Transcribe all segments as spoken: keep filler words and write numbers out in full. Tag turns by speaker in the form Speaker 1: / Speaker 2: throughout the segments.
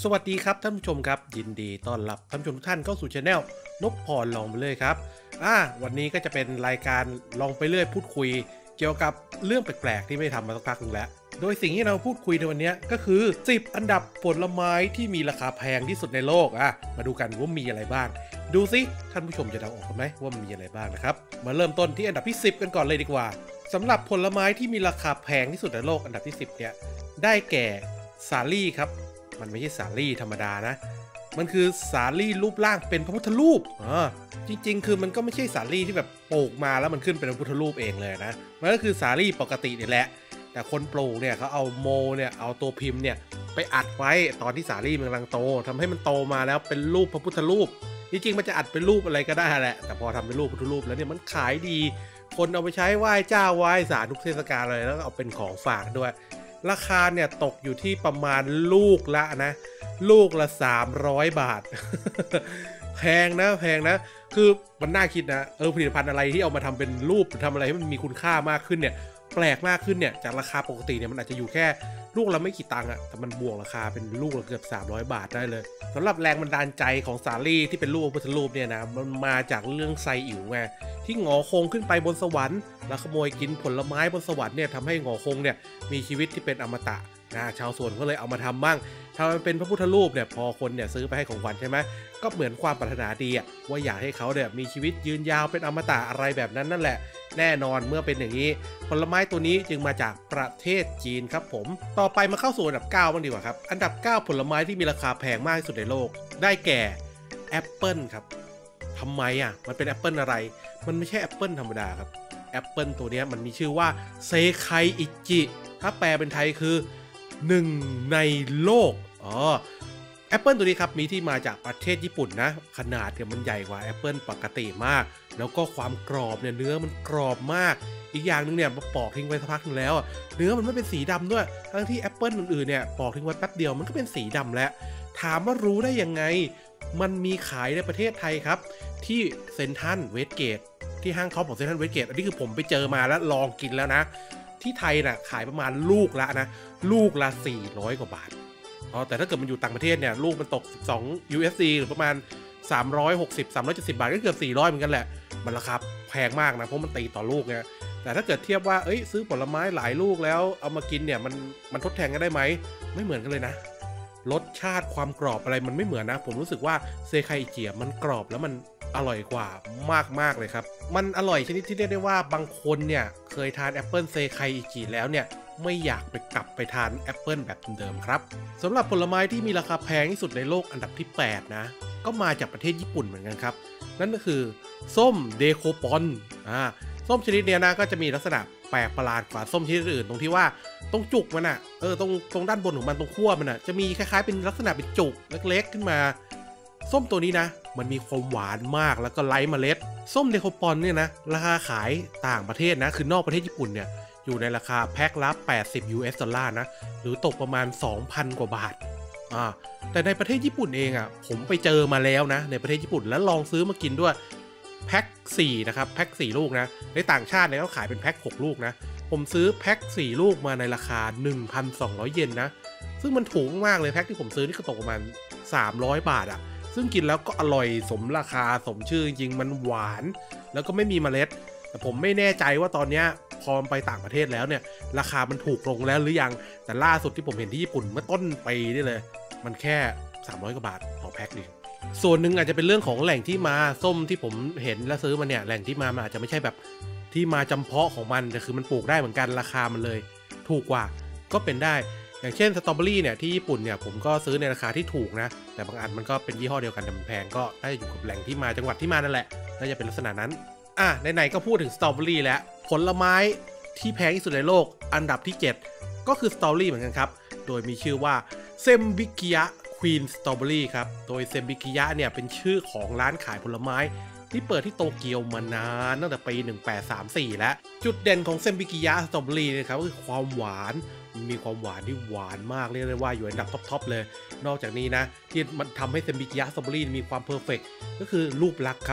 Speaker 1: สวัสดีครับท่านผู้ชมครับยินดีต้อนรับท่านผู้ชมทุกท่านเข้าสู่ช anel นพพรลองไปเลยครับอ่าวันนี้ก็จะเป็นรายการลองไปเรื่อยพูดคุยเกี่ยวกับเรื่องแปลกๆที่ไม่ทำมาสักพักนึงแล้วโดยสิ่งที่เราพูดคุยในวันนี้ก็คือสิบอันดับผลไม้ที่มีราคาแพงที่สุดในโลกอ่ะมาดูกันว่ามีอะไรบ้างดูสิท่านผู้ชมจะเดาออกกันไหมว่ามีอะไรบ้างนะครับมาเริ่มต้นที่อันดับที่สิบกันก่อนเลยดีกว่าสำหรับผลไม้ที่มีราคาแพงที่สุดในโลกอันดับที่สิบเนี่ยได้แก่สาลี่ครับมันไม่ใช่สาลี่ธรรมดานะมันคือสาลี่รูปร่างเป็นพระพุทธรูปอ่าจริงๆคือมันก็ไม่ใช่สาลี่ที่แบบปลูกมาแล้วมันขึ้นเป็นพระพุทธรูปเองเลยนะมันก็คือสาลี่ปกตินี่แหละแต่คนปลูกเนี่ยเขาเอาโมเนี่ยเอาตัวพิมพ์เนี่ยไปอัดไว้ตอนที่สาลี่มันกำลังโตทำให้มันโตมาแล้วเป็นรูปพระพุทธรูปจริงๆมันจะอัดเป็นรูปอะไรก็ได้แหละแต่พอทำเป็นรูปพระพุทธรูปแล้วเนี่ยมันขายดีคนเอาไปใช้ไหว้เจ้าไหว้ศาลทุกเทศกาลเลยแล้วก็เอาเป็นของฝากด้วยราคาเนี่ยตกอยู่ที่ประมาณลูกละนะลูกละสามร้อยบาท แพงนะแพงนะคือมันน่าคิดนะเออผลิตภัณฑ์อะไรที่เอามาทำเป็นรูปทำอะไรให้มันมีคุณค่ามากขึ้นเนี่ยแปลกมากขึ้นเนี่ยจากราคาปกติเนี่ยมันอาจจะอยู่แค่ลูกละไม่กี่ตังค์อะแต่มันบวกราคาเป็นลูกละเกือบสามร้อยบาทได้เลยสำหรับแรงบันดาลใจของสาลี่ที่เป็นรูปพุทธรูปเนี่ยนะมันมาจากเรื่องไซอิ๋วไงที่หงอคงขึ้นไปบนสวรรค์แล้วขโมยกินผลไม้บนสวรรค์เนี่ยทำให้หงอคงเนี่ยมีชีวิตที่เป็นอมตะนะชาวสวนก็เลยเอามาทำบ้างถ้ามันเป็นพระพุทธรูปเนี่ยพอคนเนี่ยซื้อไปให้ของขวัญใช่ไหมก็เหมือนความปรารถนาดีอะว่าอยากให้เขาเนี่ยมีชีวิตยืนยาวเป็นอมตะอะไรแบบนั้นนั่นแหละแน่นอนเมื่อเป็นอย่างนี้ผลไม้ตัวนี้จึงมาจากประเทศจีนครับผมต่อไปมาเข้าสู่อันดับเก้าบ้างดีกว่าครับอันดับเก้าผลไม้ที่มีราคาแพงมากที่สุดในโลกได้แก่แอปเปิลครับทำไมอ่ะมันเป็นแอปเปิลอะไรมันไม่ใช่แอปเปิลธรรมดาครับแอปเปิลตัวนี้มันมีชื่อว่าเซไคอิจิถ้าแปลเป็นไทยคือหนึ่งในโลกอ๋อแอปเปิลตัวนี้ครับมีที่มาจากประเทศญี่ปุ่นนะขนาดเนี่ยมันใหญ่กว่าแอปเปิลปกติมากแล้วก็ความกรอบเนี่ยเนื้อมันกรอบมากอีกอย่างนึงเนี่ยมาปอกทิ้งไว้สักพักนึงแล้วเนื้อมันไม่เป็นสีดำด้วยทั้งที่แอปเปิลอื่นๆเนี่ยปอกทิ้งไว้แป๊บเดียวมันก็เป็นสีดำแล้วถามว่ารู้ได้ยังไงมันมีขายในประเทศไทยครับที่เซ็นทรัลเวสเกตที่ห้างท็อปของเซ็นทรัลเวสเกตอันนี้คือผมไปเจอมาแล้วลองกินแล้วนะที่ไทยน่ะขายประมาณลูกละนะลูกละสี่ร้อยกว่าบาทอ๋อแต่ถ้าเกิดมันอยู่ต่างประเทศเนี่ยลูกมันตกสิบสอง ยู เอส ดี หรือประมาณสามร้อยหกสิบ สามร้อยเจ็ดสิบบาทก็เกือบสี่ร้อยเหมือนกันแหละมันราคาแพงมากนะเพราะมันตีต่อลูกไงแต่ถ้าเกิดเทียบว่าเอ้ยซื้อผลไม้หลายลูกแล้วเอามากินเนี่ยมันมันทดแทนกันได้ไหมไม่เหมือนกันเลยนะรสชาติความกรอบอะไรมันไม่เหมือนนะผมรู้สึกว่าเซไคอิจิมันกรอบแล้วมันอร่อยกว่ามากๆเลยครับมันอร่อยชนิดที่เรียกได้ว่าบางคนเนี่ยเคยทานแอปเปิลเซไคอิจิแล้วเนี่ยไม่อยากไปกลับไปทานแอปเปิลแบบเดิมครับสำหรับผลไม้ที่มีราคาแพงที่สุดในโลกอันดับที่แปดนะก็มาจากประเทศญี่ปุ่นเหมือนกันครับนั่นก็คือส้มเดโคปอนอ่าส้มชนิดเนี้ยนะก็จะมีลักษณะแปลกประหลาดกว่าส้มชนิดอื่นตรงที่ว่าตรงจุกมันอ่ะเออตรงตรงด้านบนของมันตรงขั้วมันอ่ะจะมีคล้ายๆเป็นลักษณะเป็นจุกเล็กๆขึ้นมาส้มตัวนี้นะมันมีความหวานมากแล้วก็ไร้เมล็ดส้มเดโคปอนเนี่ยนะราคาขายต่างประเทศนะคือนอกประเทศญี่ปุ่นเนี่ยอยู่ในราคาแพ็คละแปดสิบ ยู เอส ดอลลาร์นะหรือตกประมาณ สองพัน กว่าบาทอ่าแต่ในประเทศญี่ปุ่นเองอ่ะผมไปเจอมาแล้วนะในประเทศญี่ปุ่นแล้วลองซื้อมากินด้วยแพ็คสี่นะครับแพ็คสี่ลูกนะในต่างชาติเนี่ยเขาขายเป็นแพ็คหกลูกนะผมซื้อแพ็คสี่ลูกมาในราคา หนึ่งพันสองร้อย เยนนะซึ่งมันถูกมากเลยแพ็คที่ผมซื้อนี่ก็ตกประมาณสามร้อยบาทอ่ะซึ่งกินแล้วก็อร่อยสมราคาสมชื่อจริงมันหวานแล้วก็ไม่มีเมล็ดแต่ผมไม่แน่ใจว่าตอนนี้พอไปต่างประเทศแล้วเนี่ยราคามันถูกลงแล้วหรือยังแต่ล่าสุดที่ผมเห็นที่ญี่ปุ่นเมื่อต้นปีนี่เลยมันแค่สามร้อยกว่าบาทต่อแพ็คเองส่วนหนึ่งอาจจะเป็นเรื่องของแหล่งที่มาส้มที่ผมเห็นและซื้อมาเนี่ยแหล่งที่มามันอาจจะไม่ใช่แบบที่มาจำเพาะของมันแต่คือมันปลูกได้เหมือนกันราคามันเลยถูกกว่าก็เป็นได้อย่างเช่นสตรอเบอรี่เนี่ยที่ญี่ปุ่นเนี่ยผมก็ซื้อในราคาที่ถูกนะแต่บางอันมันก็เป็นยี่ห้อเดียวกันแต่มันแพงก็ได้อยู่กับแหล่งที่มาจังหวัดที่มานั่นแหละน่าจะเป็นลักษณะนั้นอ่ะไหนๆก็พูดถึงสตรอเบอรี่แล้วผลไม้ที่แพงที่สุดในโลกอันดับที่เจ็ดก็คือสตรอเบอรี่เหมือนกันครับโดยมีชื่อว่าเซมบิกิยะควีนสตรอเบอรี่ครับโดยเซมบิกิยะเนี่ยเป็นชื่อของร้านขายผลไม้ที่เปิดที่โตเกียวมานานตั้งแต่ปีหนึ่งพันแปดร้อยสามสิบสี่แล้วจุดเด่นของเซมบิกิยะสตรอเบอรี่นะครับก็คือความหวานมีความหวานที่หวานมากเรียกได้ว่าอยู่อันดับท็อปๆเลยนอกจากนี้นะที่มันทำให้เซมบิกิยะสตรอเบอรี่มีความเพอร์เฟกต์ก็คือรูปลักษณ์ครับ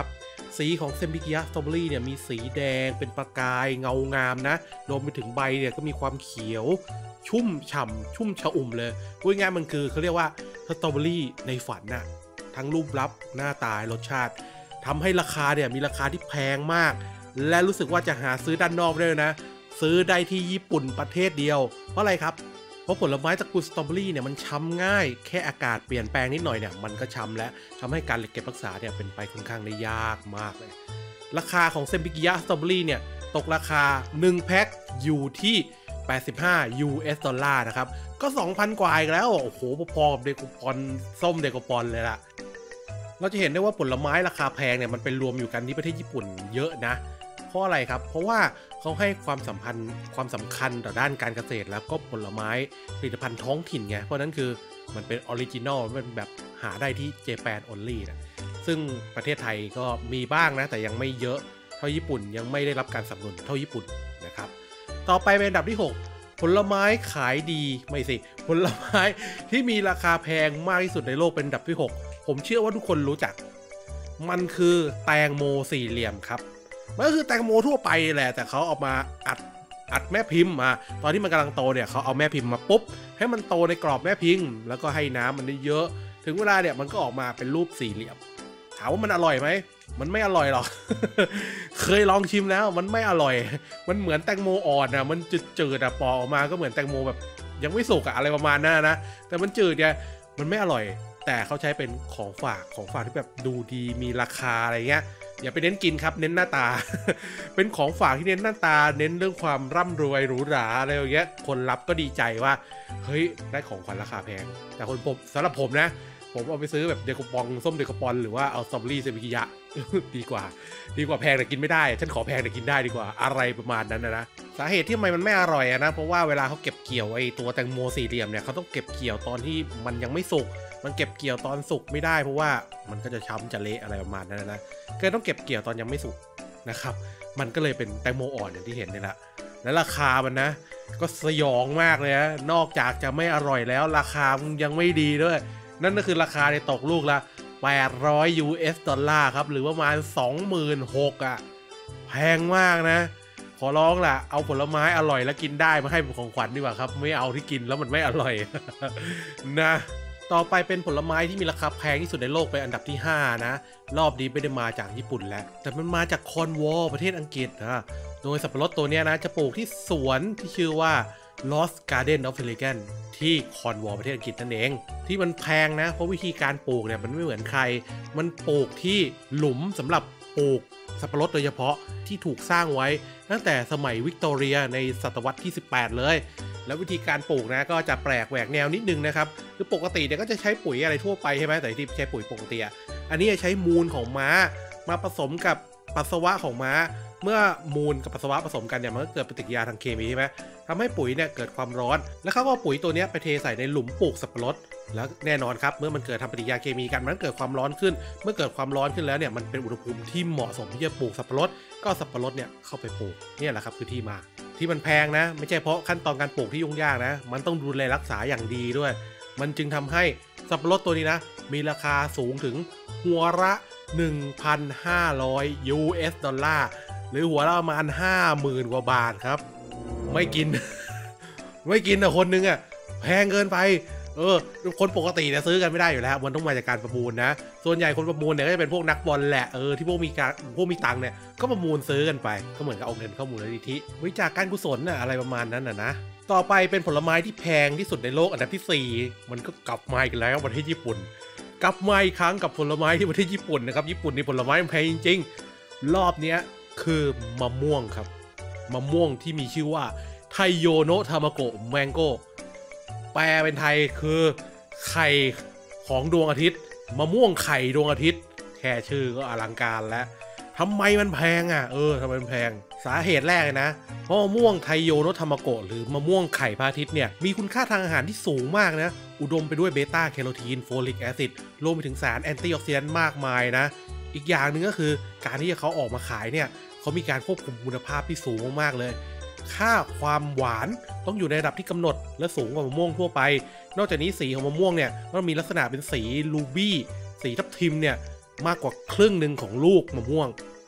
Speaker 1: สีของเซมบิกิยะสตรอเบอรี่เนี่ยมีสีแดงเป็นประกายเงางามนะรวมไปถึงใบเนี่ยก็มีความเขียวชุ่มฉ่ำชุ่มชอุ่มเลยพูดง่ายมันคือเขาเรียกว่าสตรอเบอรี่ในฝันน่ะทั้งรูปลักษณ์หน้าตารสชาติทำให้ราคาเนี่ยมีราคาที่แพงมากและรู้สึกว่าจะหาซื้อด้านนอกได้นะซื้อได้ที่ญี่ปุ่นประเทศเดียวเพราะอะไรครับเพราะผลไม้ตระกูลสตรอเบอรี่เนี่ยมันช้ำง่ายแค่อากาศเปลี่ยนแปลงนิดหน่อยเนี่ยมันก็ช้ำแล้วทำให้การเก็บรักษาเนี่ยเป็นไปค่อนข้างได้ยากมากเลยราคาของเซมบิกิยะสตรอเบอรี่เนี่ยตกราคาหนึ่งแพ็คอยู่ที่แปดสิบห้า ยู เอส ดอลลาร์นะครับก็ สองพัน กว่าอีกแล้วโอ้โหพอๆกับเดโกปอนส้มเดโกปอนเลยล่ะเราจะเห็นได้ว่าผลไม้ราคาแพงเนี่ยมันเป็นรวมอยู่กันที่ประเทศญี่ปุ่นเยอะนะเพราะอะไรครับเพราะว่าเขาให้ความสัมพันธ์ความสำคัญต่อด้านการเกษตรแล้วก็ผลไม้ผลิตภัณฑ์ท้องถิ่นไงเพราะนั้นคือมันเป็นออริจินอลมันแบบหาได้ที่เจแปนออนลี่นะซึ่งประเทศไทยก็มีบ้างนะแต่ยังไม่เยอะเท่าญี่ปุ่นยังไม่ได้รับการสนับสนุนเท่าญี่ปุ่นนะครับต่อไปเป็นอันดับที่หกผลไม้ขายดีไม่สิผลไม้ที่มีราคาแพงมากที่สุดในโลกเป็นอันดับที่หกผมเชื่อว่าทุกคนรู้จักมันคือแตงโมสี่เหลี่ยมครับมันก็คือแตงโมทั่วไปแหละแต่เขาเอามาอัดอัดแม่พิมพ์มาตอนที่มันกำลังโตเนี่ยเขาเอาแม่พิมพ์มาปุ๊บให้มันโตในกรอบแม่พิมพ์แล้วก็ให้น้ำมันได้เยอะถึงเวลาเนี่ยมันก็ออกมาเป็นรูปสี่เหลี่ยมถามว่ามันอร่อยไหมมันไม่อร่อยหรอก เคยลองชิมแล้วมันไม่อร่อยมันเหมือนแตงโมอ่อนอ่ะมันจืดๆอ่ะปอกออกมาก็เหมือนแตงโมแบบยังไม่สุกอะอะไรประมาณนั้นนะแต่มันจืดเนี่ยมันไม่อร่อยแต่เขาใช้เป็นของฝากของฝากที่แบบดูดีมีราคาอะไรเงี้ยอย่าไปเน้นกินครับเน้นหน้าตา เป็นของฝากที่เน้นหน้าตาเน้นเรื่องความร่ำรวยหรูหราอะไรอย่างเงี้ยคนรับก็ดีใจว่าเฮ้ยได้ของขวัญราคาแพงแต่คนผมสำหรับผมนะผมเอาไปซื้อแบบเดโกปองส้มเดโกปอนหรือว่าเอาสตรอเบอรี่เซมิกิยะ ดีกว่าดีกว่าแพงแต่กินไม่ได้ฉันขอแพงแต่กินได้ดีกว่าอะไรประมาณนั้นนะนะสาเหตุที่ทำไมมันไม่อร่อยนะเพราะว่าเวลาเขาเก็บเกี่ยวไอ้ตัวแตงโมสี่เหลี่ยมเนี่ยเขาต้องเก็บเกี่ยวตอนที่มันยังไม่สุกมันเก็บเกี่ยวตอนสุกไม่ได้เพราะว่ามันก็จะช้ำจะเละอะไรประมาณนั้นนะก็ต้องเก็บเกี่ยวตอนยังไม่สุกนะครับมันก็เลยเป็นแตงโมอ่อนอย่างที่เห็นนี่แหละและราคามันนะก็สยองมากเลยนะนอกจากจะไม่อร่อยแล้วราคามันยังไม่ดีด้วยนั่นก็คือราคาในตกลูกละแปดร้อย ยู เอส ดอลลาร์ครับหรือประมาณ สองหมื่นหกพัน อ่ะแพงมากนะขอร้องล่ะเอาผลไม้อร่อยแล้วกินได้มาให้เป็นของขวัญดีกว่าครับไม่เอาที่กินแล้วมันไม่อร่อย นะต่อไปเป็นผลไม้ที่มีราคาแพงที่สุดในโลกเป็นอันดับที่ห้านะรอบนี้ไม่ได้มาจากญี่ปุ่นแล้วแต่มันมาจากคอร์นวอลประเทศอังกฤษนะโดยสับปะรดตัวนี้นะจะปลูกที่สวนที่ชื่อว่า Lost Garden of Elegant ที่คอร์นวอลประเทศอังกฤษนั่นเองที่มันแพงนะเพราะวิธีการปลูกเนี่ยมันไม่เหมือนใครมันปลูกที่หลุมสำหรับปลูกสับปะรดโดยเฉพาะที่ถูกสร้างไว้ตั้งแต่สมัยวิกตอเรียในศตวรรษที่สิบแปดเลยแล้ววิธีการปลูกนะก็จะแปลกแหวกแนวนิดนึงนะครับคือปกติเนี่ยก็จะใช้ปุ๋ยอะไรทั่วไปใช่ไหมแต่ที่ใช้ปุ๋ยปกติอันนี้จะใช้มูลของม้ามาผสมกับปัสสาวะของม้าเมื่อมูลกับปัสสาวะผสมกันเนี่ยมันก็เกิดปฏิกิริยาทางเคมีใช่ไหมทำให้ปุ๋ยเนี่ยเกิดความร้อนแล้วเขาก็ปุ๋ยตัวนี้ไปเทใส่ในหลุมปลูกสับปะรดแล้วแน่นอนครับเมื่อมันเกิดทำปฏิกิริยาเคมีกันมันเกิดความร้อนขึ้นเมื่อเกิดความร้อนขึ้นแล้วเนี่ยมันเป็นอุณหภูมิที่เหมาะสมที่จะปลูกสับปะรดก็สับปะรดเนี่ยเข้าไปปลูกเนี่ยแหละครับคือที่มาที่มันแพงนะไม่ใช่เพราะขั้นตอนการปลูกที่ยุ่งยากนะมันต้องดูแลรักษาอย่างดีด้วยมันจึงทำให้สับปะรดตัวนี้นะมีราคาสูงถึงหัวละ หนึ่งพันห้าร้อย ยู เอส ดอลลาร์หรือหัวละประมาณ ห้าหมื่น กว่าบาทครับไม่กิน ไม่กินอ่ะคนนึงอ่ะแพงเกินไปเออคนปกติเนี่ยซื้อกันไม่ได้อยู่แล้วมันต้องมาจากการประมูลนะส่วนใหญ่คนประมูลเนี่ยก็จะเป็นพวกนักบอลแหละเออที่พวกมีการพวกมีตังค์เนี่ยก็ประมูลซื้อกันไปก็เหมือนกับเอาเงินเข้ามูลนิธิบริจาคการกุศลน่ะอะไรประมาณนั้นน่ะนะต่อไปเป็นผลไม้ที่แพงที่สุดในโลกอันดับที่สี่มันก็กลับมาอีกแล้วประเทศญี่ปุ่นกลับมาอีกครั้งกับผลไม้ที่ประเทศญี่ปุ่นนะครับญี่ปุ่นนี่ผลไม้มันแพงจริงๆรอบเนี้ยคือมะม่วงครับมะม่วงที่มีชื่อว่าไทโยโนะทามาโกะแมงโก้แปลเป็นไทยคือไข่ของดวงอาทิตย์มะม่วงไข่ดวงอาทิตย์แค่ชื่อก็อลังการแล้วทำไมมันแพงอ่ะเออทำไมมันแพงสาเหตุแรกเลยนะเพราะมะม่วงไทโยโนะทามาโกะหรือมะม่วงไข่พระอาทิตย์เนี่ยมีคุณค่าทางอาหารที่สูงมากนะอุดมไปด้วยเบต้าแคโรทีนโฟลิกแอซิดรวมไปถึงสารแอนตี้ออกซิแดนต์มากมายนะอีกอย่างหนึ่งก็คือการที่เขาออกมาขายเนี่ยเขามีการควบคุมคุณภาพที่สูงมากๆเลยค่าความหวานต้องอยู่ในระดับที่กำหนดและสูงกว่ามะม่วงทั่วไปนอกจากนี้สีของมะม่วงเนี่ยมันมีลักษณะเป็นสีรูบี้สีทับทิมเนี่ยมากกว่าครึ่งหนึ่งของลูกมะม่วง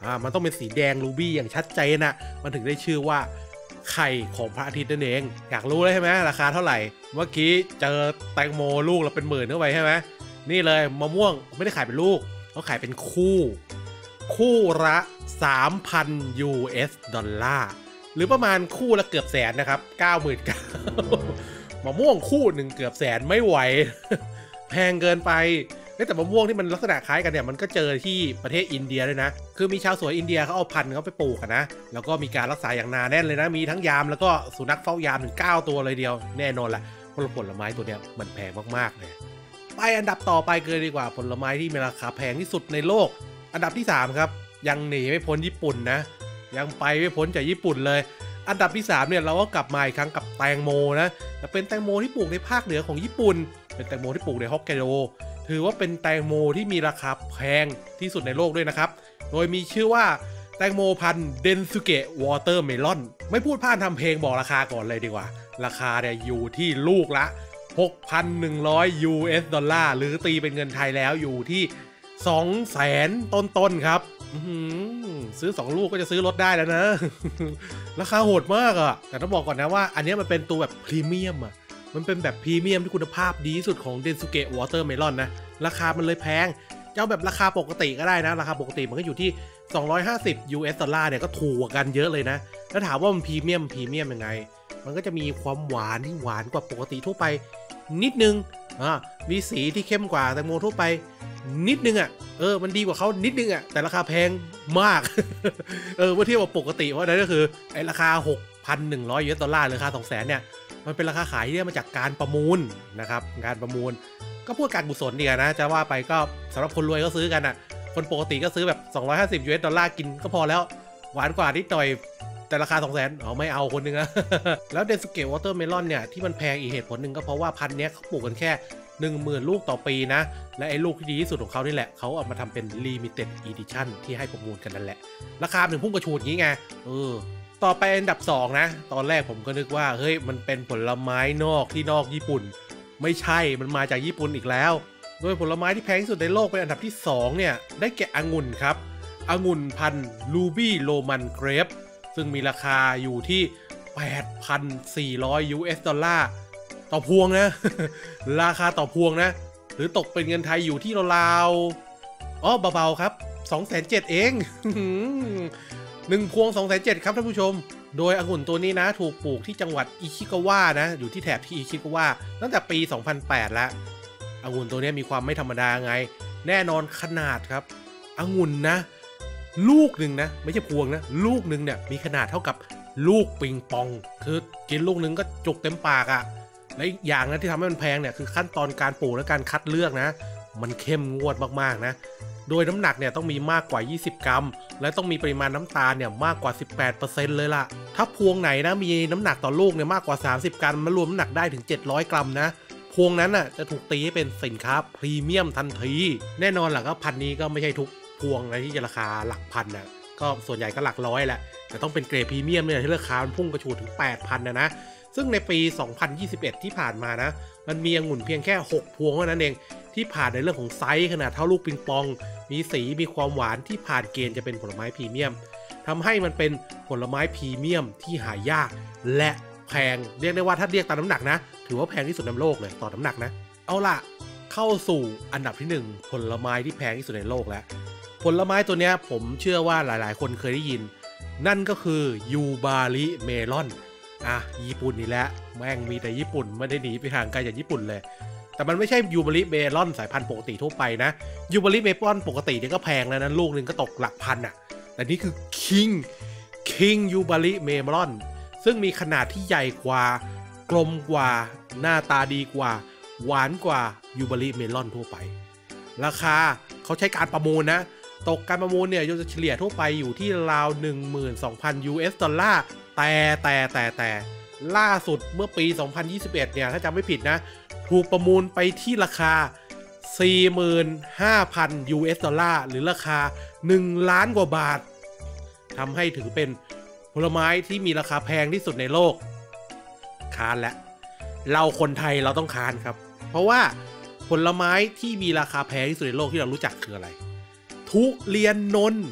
Speaker 1: อ่ามันต้องเป็นสีแดงรูบี้อย่างชัดเจนนะมันถึงได้ชื่อว่าไข่ของพระอาทิตย์นั่นเองอยากรู้เลยใช่ไหมราคาเท่าไหร่เมื่อกี้เจอแตงโมลูกเราเป็นหมื่นเข้าไปใช่ไหมนี่เลยมะม่วงไม่ได้ขายเป็นลูกเขาขายเป็นคู่คู่ละ สามพัน ยู เอส ดอลลาร์หรือประมาณคู่ละเกือบแสนนะครับ เก้าหมื่นเก้าพัน มะม่วงคู่หนึ่งเกือบแสนไม่ไหว แพงเกินไปแต่มะม่วงที่มันลักษณะคล้ายกันเนี่ยมันก็เจอที่ประเทศอินเดียด้วยนะคือมีชาวสวนอินเดียเขาเอาพันธุ์เขาไปปลูกกันนะแล้วก็มีการรักษาอย่างหนาแน่นเลยนะมีทั้งยามแล้วก็สุนัขเฝ้ายามถึงเก้าตัวเลยเดียวแน่นอนแหละผลผลไม้ตัวเนี้ยมันแพงมากๆเลยไปอันดับต่อไปเกินดีกว่าผลไม้ที่มีราคาแพงที่สุดในโลกอันดับที่สามครับยังหนีไม่พ้นญี่ปุ่นนะยังไปไม่พ้นจากญี่ปุ่นเลยอันดับที่สามเนี่ยเราก็กลับมาอีกครั้งกับแตงโมนะแต่เป็นแตงโมที่ปลูกในภาคเหนือของญี่ปุ่นเป็นแตงโมที่ปลูกในฮอกไกโดถือว่าเป็นแตงโมที่มีราคาแพงที่สุดในโลกด้วยนะครับโดยมีชื่อว่าแตงโมพันธุ์เดนซุเกะวอเตอร์เมลอนไม่พูดพลาดทำเพลงบอกราคาก่อนเลยดีกว่าราคาเนี่ยอยู่ที่ลูกละ หกพันหนึ่งร้อย ยู เอส ดอลลาร์หรือตีเป็นเงินไทยแล้วอยู่ที่ สองแสน ต้นๆครับซื้อสองลูกก็จะซื้อรถได้แล้วนะ ราคาโหดมากอะแต่ต้องบอกก่อนนะว่าอันนี้มันเป็นตัวแบบพรีเมียมอะมันเป็นแบบพรีเมียมที่คุณภาพดีที่สุดของเดนซุเกะวอเตอร์เมลอนนะราคามันเลยแพงเจ้าแบบราคาปกติก็ได้นะราคาปกติมันก็อยู่ที่สองร้อยห้าสิบ ยู เอส ดอลลาร์เนี่ยก็ถูกกันเยอะเลยนะแล้วถามว่ามันพรีเมียมพรีเมียมยังไงมันก็จะมีความหวานที่หวานกว่าปกติทั่วไปนิดนึงอ่ามีสีที่เข้มกว่าแตงโมทั่วไปนิดนึงอ่ะเออมันดีกว่าเขานิดนึงอ่ะแต่ราคาแพงมาก เออเมื่อเทียบกับปกติเพราะนั่นก็คือไอ้ราคา หกพันหนึ่งร้อย ยู เอส ดอลลาร์หรือราคา สองแสน เนี่ยมันเป็นราคาขายที่ได้มาจากการประมูลนะครับการประมูลก็พูดการกุศลดีนะจะว่าไปก็สำหรับคนรวยก็ซื้อกันอ่ะคนปกติก็ซื้อแบบสองร้อยห้าสิบ ยู เอส ดอลลาร์กินก็พอแล้วหวานกว่านิดหน่อยแต่ราคา สองแสน อ๋อไม่เอาคนนึงนะ แล้วเดนซุเกะวอเตอร์เมลอนเนี่ยที่มันแพงอีกเหตุผลหนึ่งก็เพราะว่าพันธุ์นี้เขาปลูกกันแค่ หนึ่งหมื่น ลูกต่อปีนะและไอ้ลูกที่ดีที่สุดของเขานี่แหละเขาเอามาทำเป็น Limited Edition ที่ให้ประมูลกันนั่นแหละราคาถึงพุ่งกระฉูดงี้ไงเออต่อไปอันดับสองนะตอนแรกผมก็นึกว่าเฮ้ยมันเป็นผลไม้นอกที่นอกญี่ปุ่นไม่ใช่มันมาจากญี่ปุ่นอีกแล้วโดยผลไม้ที่แพงที่สุดในโลกเป็นอันดับที่สองเนี่ยได้แก่องุ่นครับองุ่นพันธุ์ Ruby Roman Grape ซึ่งมีราคาอยู่ที่ แปดพันสี่ร้อย ยู เอส ดอลลาร์ต่อพวงนะ ราคาต่อพวงนะหรือตกเป็นเงินไทยอยู่ที่ราวๆอ๋อเบาๆครับ สองแสนเจ็ดพัน เอง หนึ่งพวง สองแสนเจ็ดพัน ครับท่านผู้ชมโดยองุ่นตัวนี้นะถูกปลูกที่จังหวัดอิชิกาวะนะอยู่ที่แถบที่อิชิกาวะตั้งแต่ปี สองพันแปด แล้วองุ่นตัวนี้มีความไม่ธรรมดาไงแน่นอนขนาดครับองุ่นนะลูกหนึ่งนะไม่ใช่พวงนะลูกหนึ่งเนี่ยมีขนาดเท่ากับลูกปิงปองคือกินลูกหนึ่งก็จุกเต็มปากอะ่ะและอีกอย่างนะที่ทำให้มันแพงเนี่ยคือขั้นตอนการปลูกและการคัดเลือกนะมันเข้มงวดมากๆนะโดยน้ำหนักเนี่ยต้องมีมากกว่ายี่สิบกรัมและต้องมีปริมาณน้ำตาลเนี่ยมากกว่า สิบแปดเปอร์เซ็นต์ เลยล่ะถ้าพวงไหนนะมีน้ำหนักต่อลูกเนี่ยมากกว่าสามสิบกรัมมันรวมน้ำหนักได้ถึงเจ็ดร้อยกรัมนะพวงนั้นน่ะจะถูกตีให้เป็นสินค้าพรีเมียมทันทีแน่นอนแหละก็พันนี้ก็ไม่ใช่ทุกพวงนะที่จะราคาหลักพันนะก็ส่วนใหญ่ก็หลักร้อยแหละแต่ต้องเป็นเกรดพรีเมียมเนี่ยที่ราคามันพุ่งกระฉูดถึง แปดพัน นะนะซึ่งในปี สองพันยี่สิบเอ็ด ที่ผ่านมานะมันมีองุ่นเพียงแค่หกพวงเท่านั้นเองที่ผ่านในเรื่องของไซส์ขนาดเท่าลูกปิงปองมีสีมีความหวานที่ผ่านเกณฑ์จะเป็นผลไม้พรีเมียมทำให้มันเป็นผลไม้พรีเมียมที่หายากและแพงเรียกได้ว่าถ้าเรียกตามน้ำหนักนะถือว่าแพงที่สุดในโลกเลยต่อน้ำหนักนะเอาล่ะเข้าสู่อันดับที่หนึ่งผลไม้ที่แพงที่สุดในโลกแล้วผลไม้ตัวนี้ผมเชื่อว่าหลายๆคนเคยได้ยินนั่นก็คือยูบาริเมลอนอ่ะญี่ปุ่นนี่แหละแม่งมีแต่ญี่ปุ่นไม่ได้หนีไปห่างไกลจากญี่ปุ่นเลยแต่มันไม่ใช่ยูบาริเมลอนสายพันธุ์ปกติทั่วไปนะยูบาริเมลอนปกติเนี่ยก็แพงแล้วนะลูกนึงก็ตกหลักพันอ่ะแต่นี่คือคิงคิงยูบาริเมลอนซึ่งมีขนาดที่ใหญ่กว่ากลมกว่าหน้าตาดีกว่าหวานกว่ายูบาริเมลอนทั่วไปราคาเขาใช้การประมูลนะตกการประมูลเนี่ยจะเฉลี่ยทั่วไปอยู่ที่ราว หนึ่งหมื่นสองพัน ยู เอส ดอลลาร์แต่แต่แต่แต่ล่าสุดเมื่อปี สองพันยี่สิบเอ็ด เนี่ยถ้าจำไม่ผิดนะถูกประมูลไปที่ราคา สี่หมื่นห้าพัน ยู เอส ดอลลาร์หรือราคาหนึ่งล้านกว่าบาททำให้ถือเป็นผลไม้ที่มีราคาแพงที่สุดในโลกค้านและเราคนไทยเราต้องค้านครับเพราะว่าผลไม้ที่มีราคาแพงที่สุดในโลกที่เรารู้จักคืออะไรทุเรียนนนท์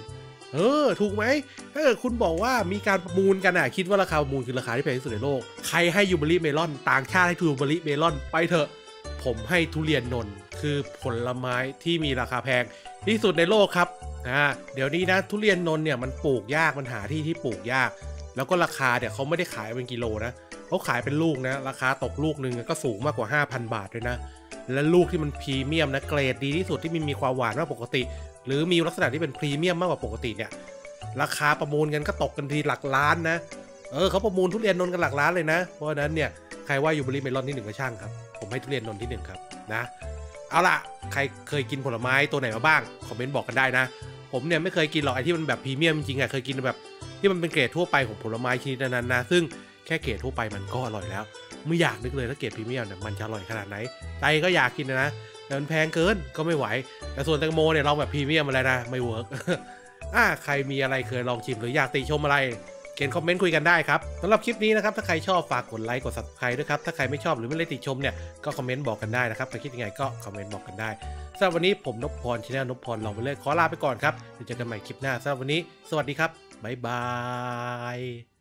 Speaker 1: เออถูกไหมถ้าเกิดคุณบอกว่ามีการประมูลกันอ่ะคิดว่าราคาประมูลคือราคาที่แพงที่สุดในโลกใครให้ยูเบอรี่เมลอนต่างชาติให้ยูเบอรี่เมลอนไปเถอะผมให้ทุเรียนนนท์คือผลไม้ที่มีราคาแพงที่สุดในโลกครับอ่าเดี๋ยวนี้นะทุเรียนนนท์เนี่ยมันปลูกยากมันหาที่ที่ปลูกยากแล้วก็ราคาเนี่ยเขาไม่ได้ขายเป็นกิโลนะเขาขายเป็นลูกนะราคาตกลูกหนึ่งก็สูงมากกว่า ห้าพัน บาทด้วยนะและลูกที่มันพรีเมียมนะเกรดดีที่สุดที่มีความหวานมากปกติหรือมีลักษณะที่เป็นพรีเมียมมากกว่าปกติเนี่ยราคาประมูลกันก็ตกกันทีหลักล้านนะเออเขาประมูลทุเรียนนนท์กันหลักล้านเลยนะเพราะฉะนั้นเนี่ยใครว่ายูเบอรี่เมลอนที่หนึ่งก็ช่างครับผมให้ทุเรียนนนท์ที่หนึ่งครับนะเอาล่ะใครเคยกินผลไม้ตัวไหนมาบ้างคอมเมนต์บอกกันได้นะผมเนี่ยไม่เคยกินหรอกไอ้ที่มันแบบพรีเมียมจริงๆอ่ะเคยกินแบบที่มันเป็นเกรดทั่วไปของผลไม้ชนิดนั้นนะซึ่งแค่เกรดทั่วไปมันก็อร่อยแล้วไม่อยากนึกเลยถ้าเกรดพรีเมียมเนี่ยมันจะอร่อยขนาดไหนใจก็อยากกินนะแต่มันแพงเกินก็ไม่ไหวแต่ส่วนแตงโมเนี่ยลองแบบพรีเมียมอะไรนะไม่เวิร์ก อ่าใครมีอะไรเคยลองชิมหรืออยากติชมอะไรเขียนคอมเมนต์คุยกันได้ครับสำหรับคลิปนี้นะครับถ้าใครชอบฝากกดไลค์กด ซับสไครบ์ ด้วยครับถ้าใครไม่ชอบหรือไม่ได้ติชมเนี่ยก็คอมเมนต์บอกกันได้นะครับใครคิดยังไงก็คอมเมนต์บอกกันได้สำหรับวันนี้ผมนพพรชาแนลนพพรลองไปเลยขอลาไปก่อนครับเดี๋ยวเจอกันใหม่คลิปหน้าสำหรับวันนี้สวัสดีครับบ๊ายบาย